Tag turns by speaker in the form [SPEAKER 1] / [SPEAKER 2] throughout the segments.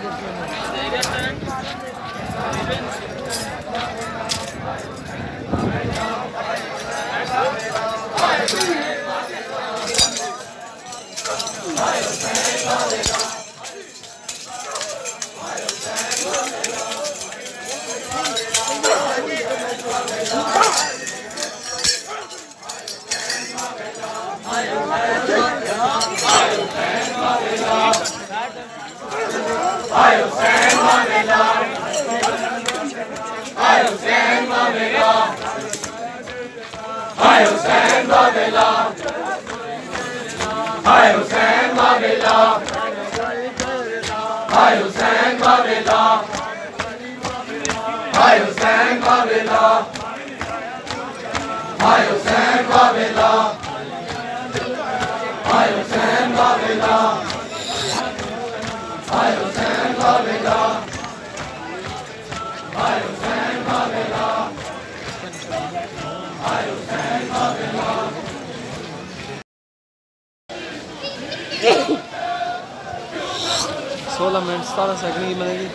[SPEAKER 1] Minute 17 second की बनेगी।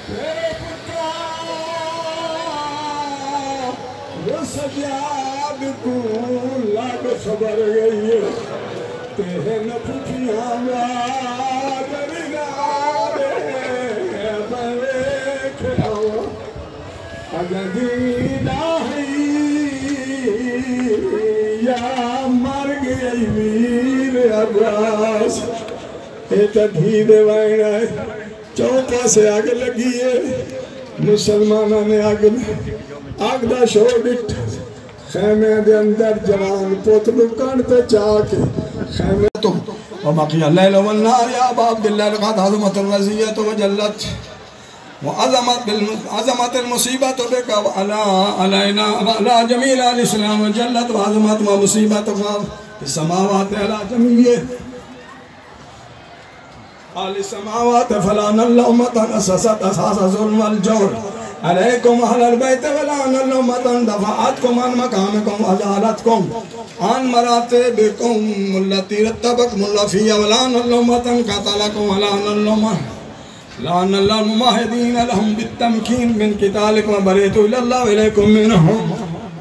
[SPEAKER 2] तेरे पुत्रा वो सजाद को लाग खबर गई है तेरे नफियां या मर गई वीर अब्बास धी देवाइना चौथा से आग लगी है मुसलमाना ने आग दा शो डिठ खैमे दे अंदर जवान पुत लुकण ते चाके खैमे तो वबाकी अल्लाह वन्नार या बाब दिल्लाह लक़द अज़मत रज़ियत व जल्लत व अज़मत मुसीबत बिका व अला अलैना व अला जमील अल इस्लाम व जल्लत व अज़मत व मुसीबत व समावात अला जमील अल समावात फलान उम्मतन अससत असास ज़ुल्म वल जौर अलैकुम अहलल बैत वलान उम्मतन दफअतकुम अन मकामकुम अज़ालतकुम अन मरातिबिकुम मुल्लती रतबकुम लफी वलान उम्मतन कतलकुम वलान लान अल्लाह मुमाहिदीन लहुम बित्तमकीन मिन कितालिकुम व बरीतु इलल्लाह व इलैकुम मिनहुम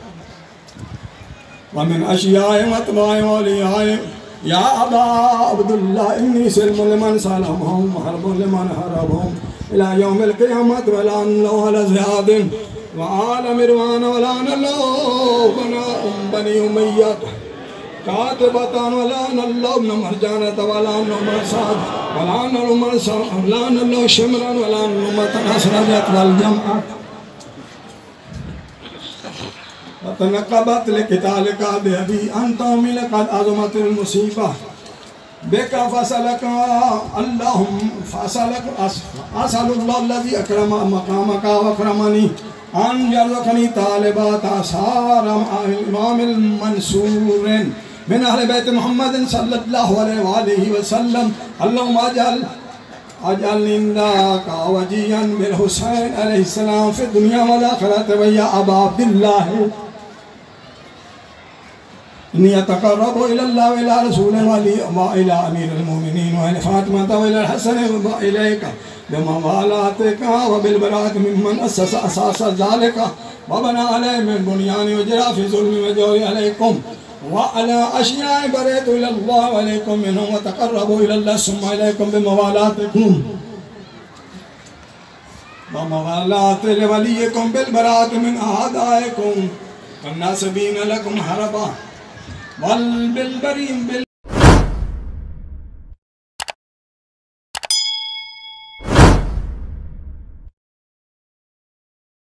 [SPEAKER 2] व मिन अशियाए मतबाए औलियाए या अबा अब्दुल्लाह इन्नी सिल्मुल लिमन सलमहुम हरबुल लिमन हरबहुम इला यौमिल क़ियामत व लान अल्लाह अला ज़ियादिन व आल मिरवान व लान अल्लाह बनी उमय्या कातिबतन व लान अल्लाह इब्न मरजानत व लान मरसाद व लान अल्लाह शिमरन व लान उम्मतन असरजत वल जमअत तनक़बत लिक़ितालिका बिअबी अंत मिल क़द अज़मतिल मुसीबा बेका फसलका अल्लाहुम फसलक असअलुल्लाह अल्लज़ी अकरम मक़ामका व अकरमनी अन यरज़क़नी तालिबात आसार इमामिल मंसूरिन मिन अहले बैत मुहम्मद सल्लल्लाहु अलैहि वसल्लम अल्लाहुम्मा अजअलनी इंदाका वजियन बिल हुसैन अलैहिस्सलाम फिद दुनिया वल आखिरत व या अबा अब्दुल्लाह इन्नी अतक़र्रबु इलल्लाह व इला रसूलिही व इला अमीरिल मोमिनीन व इला फ़ातिमा व इला हसन व इलैका बिमवालातिका व बिल बराअत मिम्मन अस्सस असास ज़ालिका व बना अलैहि मिन बुनियान युजरा फ़ी ज़ुल्मि व जौरि अलैकुम व अला अशियाए बरीतु इलल्लाह व अलैकुम मिनहुम व तक़र्रबु इलल्लाह सुम्मा इलैकुम बिमवालातिकुम व मवालाति वलिय्यिकुम बिल बराअत मिन अअदाइकुम वन्नासिबीन लकुम हरबा वल बिल बरीम बिल